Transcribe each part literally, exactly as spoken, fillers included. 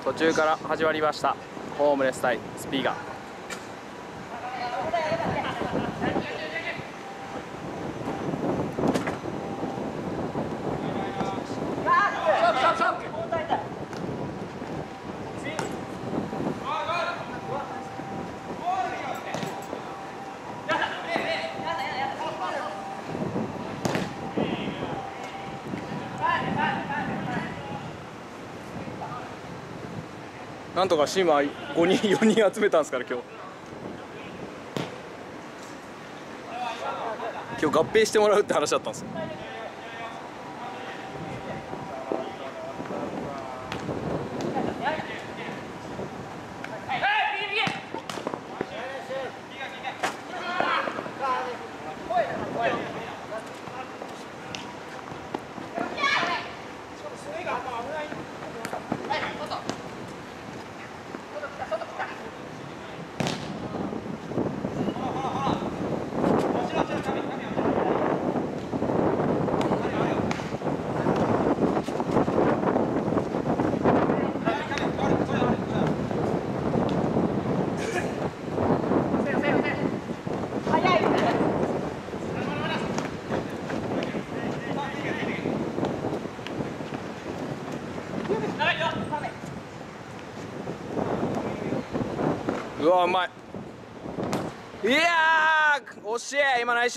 途中から始まりましたホームレス対スピーガー。なんとかシーマごにんよにん集めたんですから今日今日合併してもらうって話だったんですよ。うわうまい。いやー惜しい今ナイス。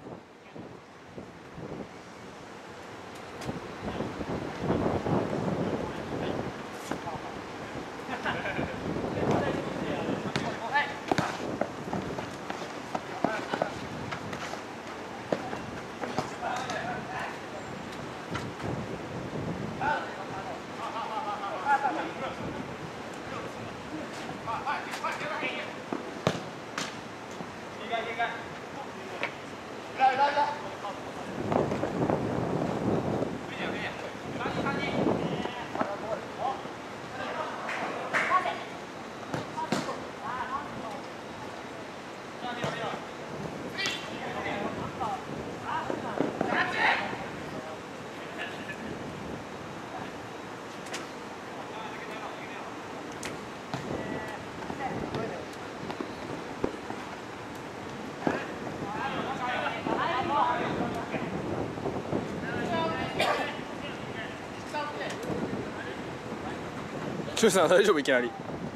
シュウさん大丈夫いきなり。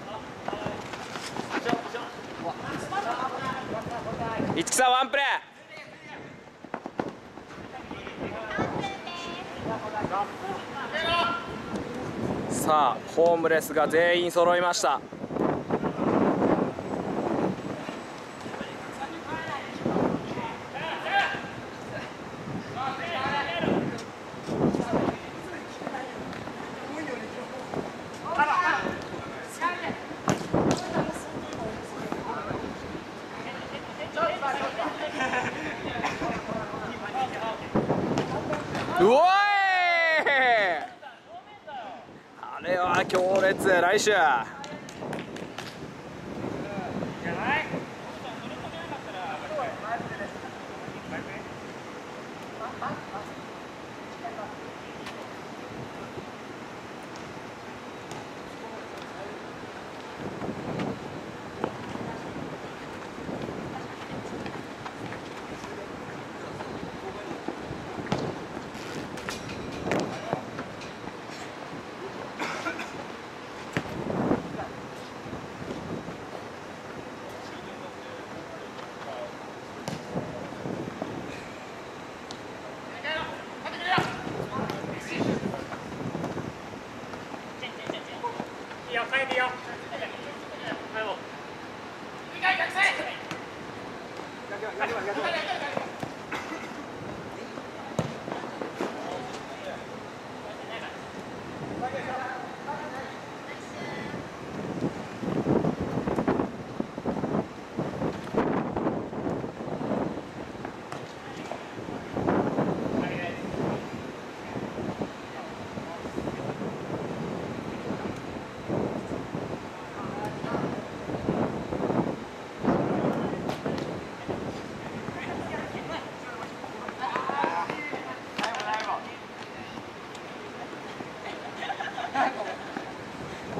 一木さんワンプレー。さあホームレスが全員揃いました。うおいあれは強烈来週。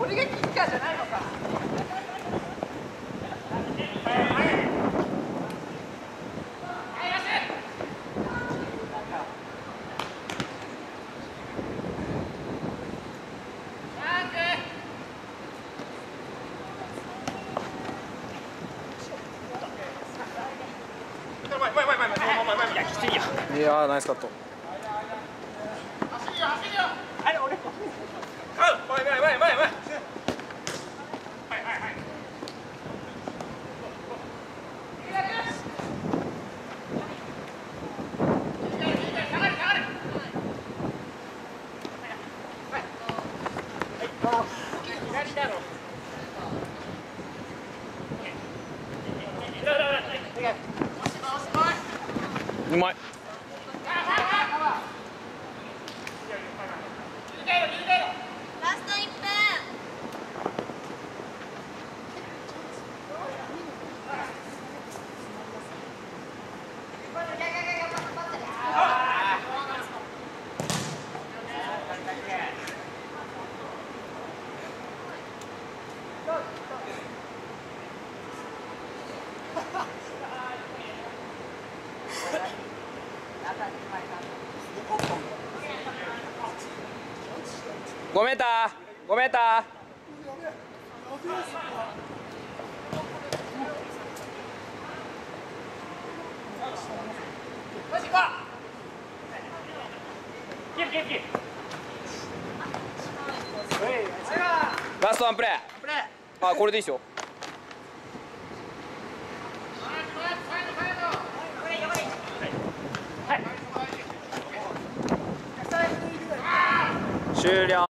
れがキッカーじゃないのか。 いやーナイスカット。うまい。 ラストいっぷん。 ごメーター、ごメーター。ラストワンプレー。あ、これでいいっすよ。終了。